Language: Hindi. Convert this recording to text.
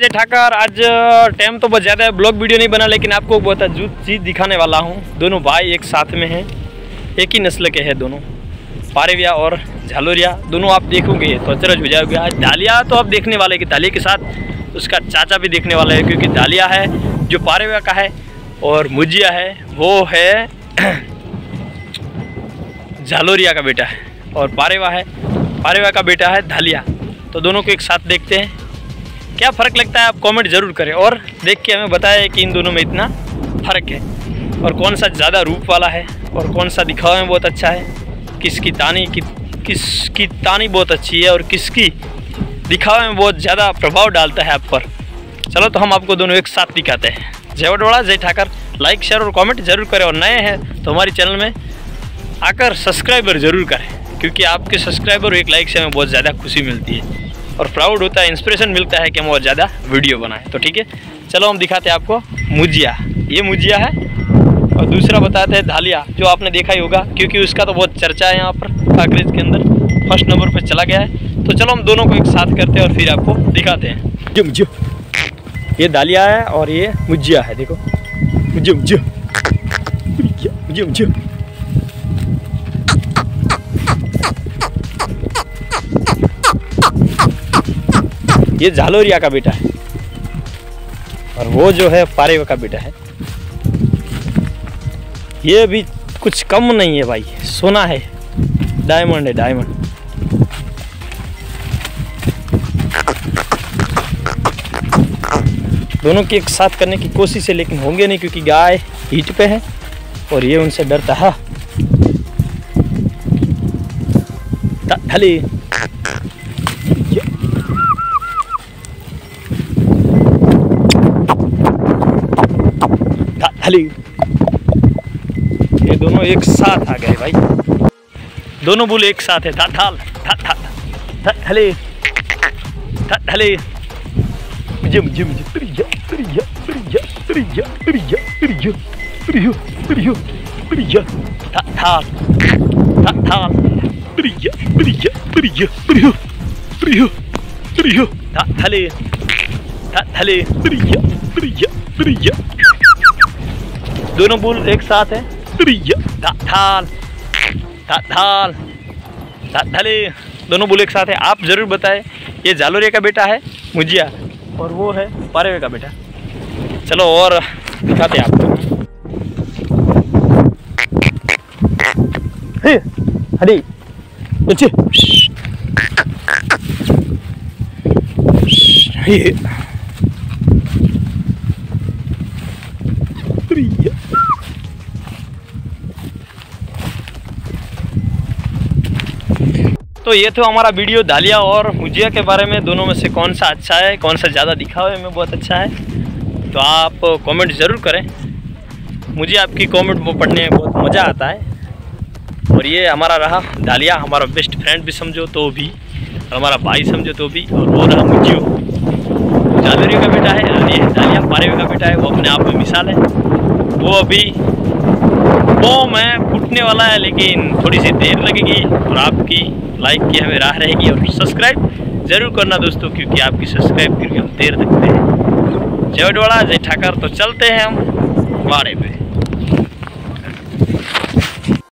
जय ठाकर। आज टाइम तो बहुत ज़्यादा है, ब्लॉग वीडियो नहीं बना, लेकिन आपको बहुत अद्भुत चीज़ दिखाने वाला हूँ। दोनों भाई एक साथ में हैं, एक ही नस्ल के हैं दोनों, पारेविया और झालोरिया। दोनों आप देखोगे तो अचरज हो जाओगे। आज दालिया तो आप देखने वाले कि दालिया के साथ उसका चाचा भी देखने वाला है, क्योंकि दालिया है जो पारेविया का है और मुजिया है वो है झालोरिया का बेटा है, और पारेविया का बेटा है धालिया। तो दोनों को एक साथ देखते हैं, क्या फ़र्क लगता है आप कमेंट ज़रूर करें और देख के हमें बताएं कि इन दोनों में इतना फ़र्क है और कौन सा ज़्यादा रूप वाला है और कौन सा दिखावे में बहुत अच्छा है, किसकी तानी बहुत अच्छी है और किसकी दिखावे में बहुत ज़्यादा प्रभाव डालता है आप पर। चलो तो हम आपको दोनों एक साथ दिखाते हैं। जय वडवाड़ा, जय ठाकर। लाइक शेयर और कमेंट जरूर करें, और नए हैं तो हमारे चैनल में आकर सब्सक्राइबर ज़रूर करें, क्योंकि आपके सब्सक्राइबर और एक लाइक से हमें बहुत ज़्यादा खुशी मिलती है और प्राउड होता है, इंस्पिरेशन मिलता है कि हम और ज़्यादा वीडियो बनाएं। तो ठीक है, चलो हम दिखाते हैं आपको मुजिया। ये मुजिया है और दूसरा बताते हैं धालिया, जो आपने देखा ही होगा क्योंकि उसका तो बहुत चर्चा है यहाँ पर कांकरेज के अंदर, फर्स्ट नंबर पर चला गया है। तो चलो हम दोनों को एक साथ करते हैं और फिर आपको दिखाते हैं। ये धालिया है और ये मुजिया है, देखो मुजिया। ये झालोरिया का बेटा है और वो जो है पारेविया का बेटा है। ये भी कुछ कम नहीं है भाई, सोना है, डायमंड है, डायमंड। दोनों की एक साथ करने की कोशिश है, लेकिन होंगे नहीं क्योंकि गाय हीट पे है और ये उनसे डरता है। ढली ये दोनों एक साथ आ गए भाई, दोनों बुल एक साथ है। दोनों बुल एक साथ है। दोनों बुल एक साथ है। आप जरूर बताएं, ये झालोरिया का बेटा है मुजिया और वो है पारेविया का बेटा। चलो और दिखाते हैं आपको। हरी तो ये तो हमारा वीडियो धालिया और मुजिया के बारे में। दोनों में से कौन सा अच्छा है, कौन सा ज़्यादा दिखावे में बहुत अच्छा है, तो आप कमेंट ज़रूर करें। मुझे आपकी कमेंट वो पढ़ने में बहुत मज़ा आता है। और ये हमारा रहा धालिया, हमारा बेस्ट फ्रेंड भी समझो तो भी, और हमारा भाई समझो तो भी। और वो रहा मुजियो, झालोरिया का बेटा है, और ये धालिया पारेविया का बेटा है। वो अपने आप में मिसाल है। वो अभी में फूटने वाला है, लेकिन थोड़ी सी देर लगेगी और आपकी लाइक की हमें राह रहेगी। और सब्सक्राइब जरूर करना दोस्तों, क्योंकि आपकी सब्सक्राइब करके हम देर देखते हैं। जय वडवाड़ा, जय ठाकर। तो चलते हैं हम वाड़े पे।